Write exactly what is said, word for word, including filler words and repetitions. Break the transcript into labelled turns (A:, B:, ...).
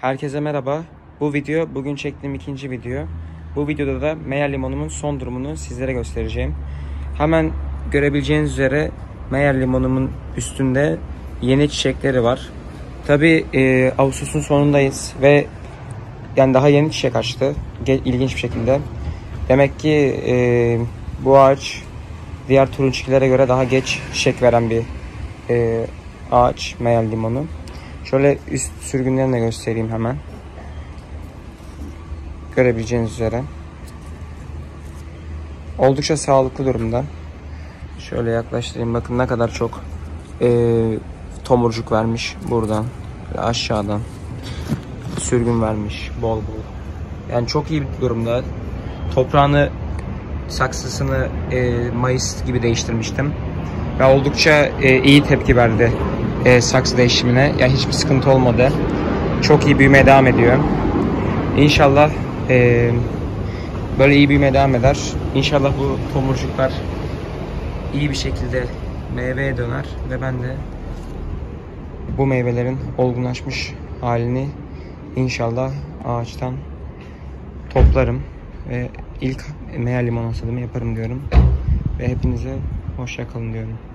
A: Herkese merhaba. Bu video bugün çektiğim ikinci video. Bu videoda da Meyer limonumun son durumunu sizlere göstereceğim. Hemen görebileceğiniz üzere Meyer limonumun üstünde yeni çiçekleri var. Tabi e, Ağustos'un sonundayız ve yani daha yeni çiçek açtı. İlginç bir şekilde. Demek ki e, bu ağaç diğer turunçgillere göre daha geç çiçek veren bir e, ağaç Meyer limonu. Şöyle üst sürgünlerini de göstereyim hemen. Görebileceğiniz üzere. Oldukça sağlıklı durumda. Şöyle yaklaştırayım. Bakın ne kadar çok e, tomurcuk vermiş buradan. Aşağıdan. Sürgün vermiş. Bol bol. Yani çok iyi bir durumda. Toprağını, saksısını e, Mayıs gibi değiştirmiştim. Ve oldukça e, iyi tepki verdi e, saksı değişimine. Yani hiçbir sıkıntı olmadı. Çok iyi büyümeye devam ediyor. İnşallah e, böyle iyi büyümeye devam eder. İnşallah bu tomurcuklar iyi bir şekilde meyveye döner ve ben de bu meyvelerin olgunlaşmış halini inşallah ağaçtan toplarım ve ilk Meyer limon hasadımı yaparım diyorum. Ve hepinize hoşça kalın diyorum.